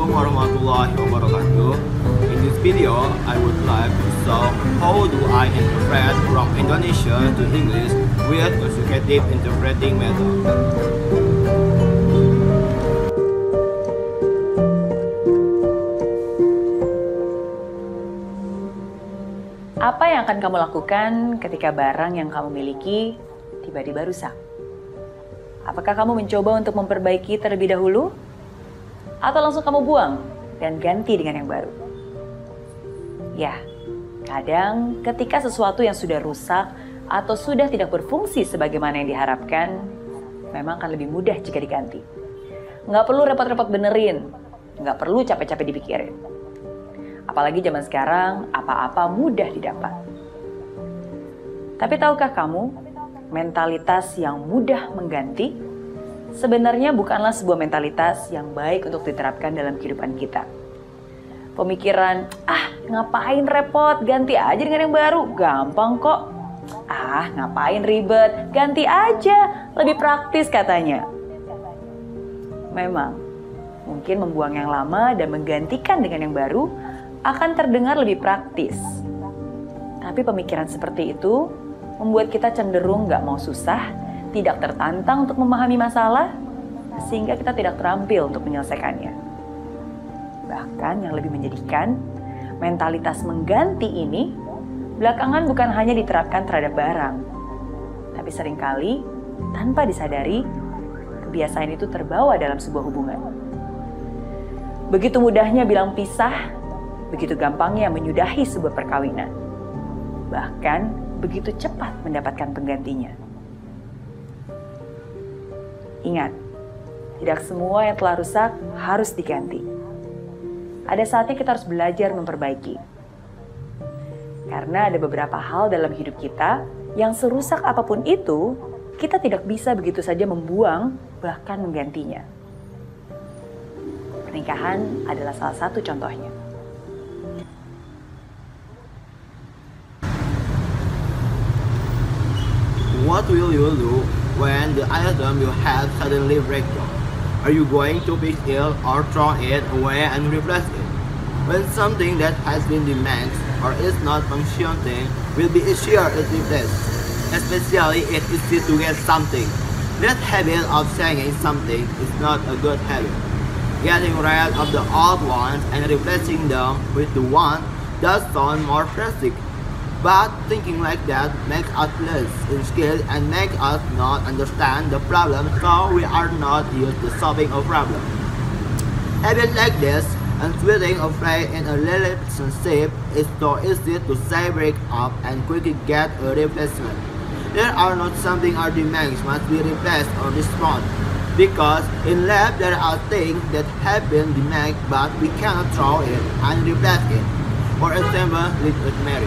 Assalamualaikum warahmatullahi wabarakatuh. In this video, I would like to show how do I interpret from Indonesia to English with consecutive interpreting method. Apa yang akan kamu lakukan ketika barang yang kamu miliki tiba-tiba rusak? Apakah kamu mencoba untuk memperbaiki terlebih dahulu? Atau langsung kamu buang dan ganti dengan yang baru? Ya, kadang ketika sesuatu yang sudah rusak atau sudah tidak berfungsi sebagaimana yang diharapkan, memang akan lebih mudah jika diganti. Nggak perlu repot-repot benerin, nggak perlu capek-capek dipikirin. Apalagi zaman sekarang, apa-apa mudah didapat. Tapi tahukah kamu, mentalitas yang mudah mengganti sebenarnya bukanlah sebuah mentalitas yang baik untuk diterapkan dalam kehidupan kita. Pemikiran, ngapain repot, ganti aja dengan yang baru, gampang kok. Ngapain ribet, ganti aja, lebih praktis katanya. Memang, mungkin membuang yang lama dan menggantikan dengan yang baru akan terdengar lebih praktis. Tapi pemikiran seperti itu membuat kita cenderung gak mau susah, tidak tertantang untuk memahami masalah, sehingga kita tidak terampil untuk menyelesaikannya. Bahkan yang lebih menyedihkan, mentalitas mengganti ini belakangan bukan hanya diterapkan terhadap barang, tapi seringkali tanpa disadari, kebiasaan itu terbawa dalam sebuah hubungan. Begitu mudahnya bilang pisah, begitu gampangnya menyudahi sebuah perkawinan. Bahkan begitu cepat mendapatkan penggantinya. Ingat, tidak semua yang telah rusak harus diganti. Ada saatnya kita harus belajar memperbaiki. Karena ada beberapa hal dalam hidup kita yang serusak apapun itu, kita tidak bisa begitu saja membuang, bahkan menggantinya. Pernikahan adalah salah satu contohnya. What will you do when the item you have suddenly breaks down? Are you going to pick it or throw it away and replace it? When something that has been damaged or is not functioning will be easier to replace, especially if it's easy to get something. That habit of saying something is not a good habit. Getting rid of the old ones and replacing them with the one does sound more drastic. But thinking like that makes us less skilled and makes us not understand the problem, so we are not used to solving a problem. Habits like this and switching away in a relationship is so easy to say break up and quickly get a replacement. There are not something or demands must be replaced or destroyed, because in life there are things that have been damaged but we cannot throw it and replace it. For example, with marriage.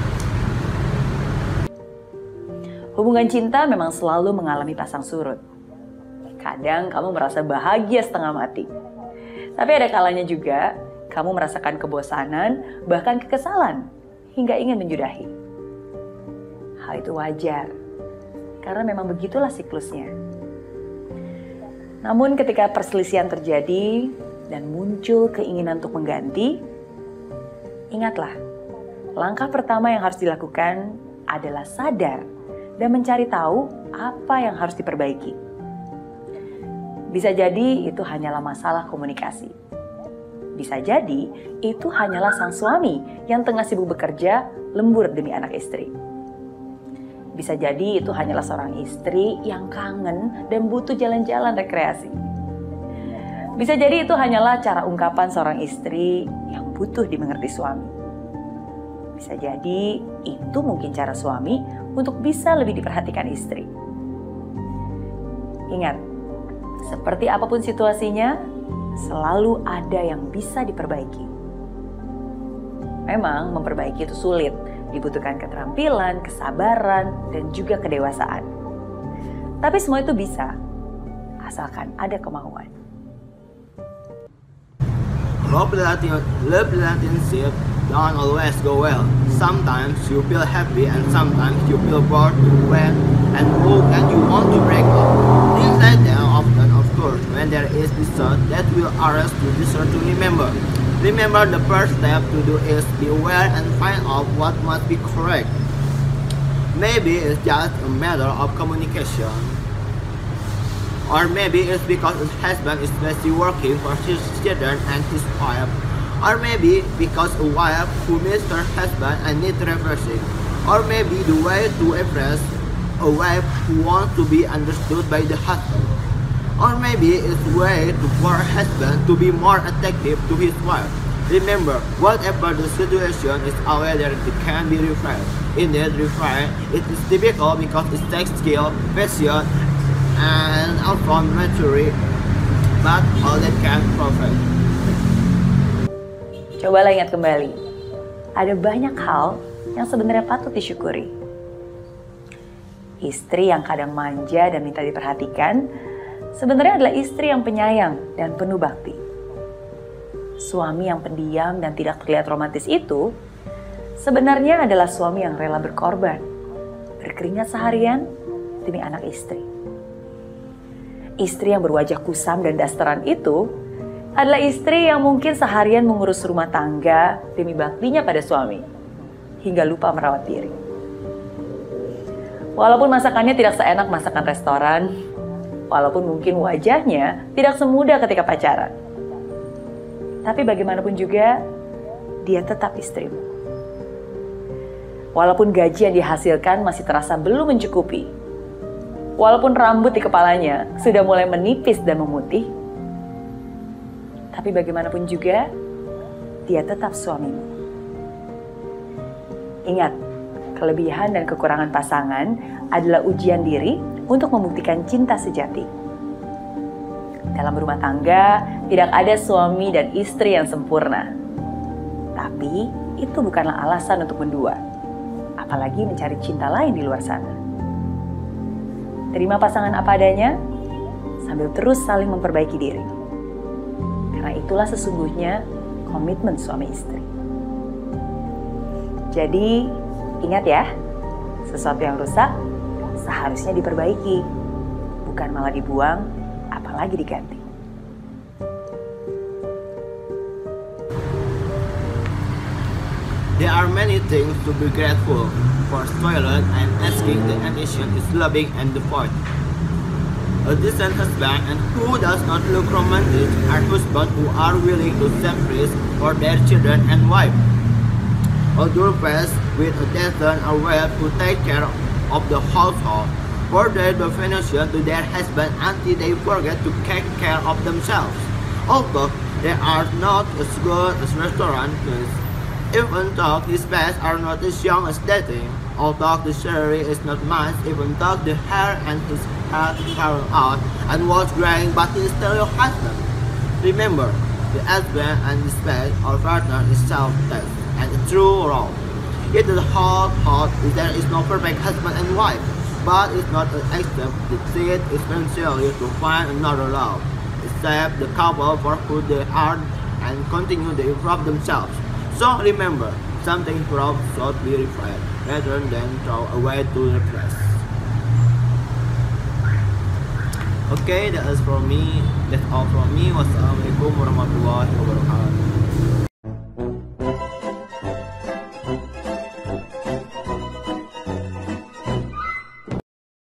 Hubungan cinta memang selalu mengalami pasang surut. Kadang kamu merasa bahagia setengah mati. Tapi ada kalanya juga kamu merasakan kebosanan, bahkan kekesalan, hingga ingin menyudahi. Hal itu wajar, karena memang begitulah siklusnya. Namun ketika perselisihan terjadi dan muncul keinginan untuk mengganti, ingatlah, langkah pertama yang harus dilakukan adalah sadar dan mencari tahu apa yang harus diperbaiki. Bisa jadi itu hanyalah masalah komunikasi. Bisa jadi itu hanyalah sang suami yang tengah sibuk bekerja lembur demi anak istri. Bisa jadi itu hanyalah seorang istri yang kangen dan butuh jalan-jalan rekreasi. Bisa jadi itu hanyalah cara ungkapan seorang istri yang butuh dimengerti suami. Bisa jadi itu mungkin cara suami untuk bisa lebih diperhatikan istri. Ingat, seperti apapun situasinya, selalu ada yang bisa diperbaiki. Memang memperbaiki itu sulit, dibutuhkan keterampilan, kesabaran, dan juga kedewasaan. Tapi semua itu bisa, asalkan ada kemauan. Love relationship don't always go well. Sometimes you feel happy and sometimes you feel bored, when and you want to break up. Things like that often occur when there is this thought that will ask you deserve to remember. Remember, the first step to do is be aware and find out what must be correct. Maybe it's just a matter of communication. Or maybe it's because his husband is busy working for his children and his wife. Or maybe because a wife who misses her husband and needs refreshing. Or maybe the way to impress a wife who wants to be understood by the husband. Or maybe it's a way for a husband to be more attractive to his wife. Remember, whatever the situation is out there, it can be reframed. In that reframe, it is difficult because it takes skill, passion, and also maturity, but all that can provide. Cobalah ingat kembali, ada banyak hal yang sebenarnya patut disyukuri. Istri yang kadang manja dan minta diperhatikan, sebenarnya adalah istri yang penyayang dan penuh bakti. Suami yang pendiam dan tidak terlihat romantis itu, sebenarnya adalah suami yang rela berkorban, berkeringat seharian demi anak istri. Istri yang berwajah kusam dan dasteran itu adalah istri yang mungkin seharian mengurus rumah tangga demi baktinya pada suami, hingga lupa merawat diri. Walaupun masakannya tidak seenak masakan restoran, walaupun mungkin wajahnya tidak semudah ketika pacaran, tapi bagaimanapun juga, dia tetap istrimu. Walaupun gaji yang dihasilkan masih terasa belum mencukupi, walaupun rambut di kepalanya sudah mulai menipis dan memutih, tapi bagaimanapun juga, dia tetap suamimu. Ingat, kelebihan dan kekurangan pasangan adalah ujian diri untuk membuktikan cinta sejati. Dalam rumah tangga, tidak ada suami dan istri yang sempurna. Tapi, itu bukanlah alasan untuk mendua. Apalagi mencari cinta lain di luar sana. Terima pasangan apa adanya, sambil terus saling memperbaiki diri. Karena itulah sesungguhnya komitmen suami istri. Jadi, ingat ya, sesuatu yang rusak seharusnya diperbaiki, bukan malah dibuang, apalagi diganti. There are many things to be grateful for. Toilet and asking the attention is loving and devoted. A decent husband and who does not look romantic are husbands who are willing to sacrifice for their children and wife. A dual-faced with a decent wife who take care of the household, for their definition to their husband until they forget to take care of themselves. Although they are not as good as restaurant cooks, even though his pets are not as young as dating, although the salary is not much, even though the hair and his head are out and was graying, but he is still your husband. Remember, the husband and his pet or partner is self-test and a true role. It is hard there is no perfect husband and wife, but it's not an except the seed is eventually to find another love, except the couple for who they are and continue to improve themselves. So remember, something wrong should be repaired rather than throw away to replace. Okay, that is from me. That's all from me. Wassalamualaikum warahmatullahi wabarakatuh.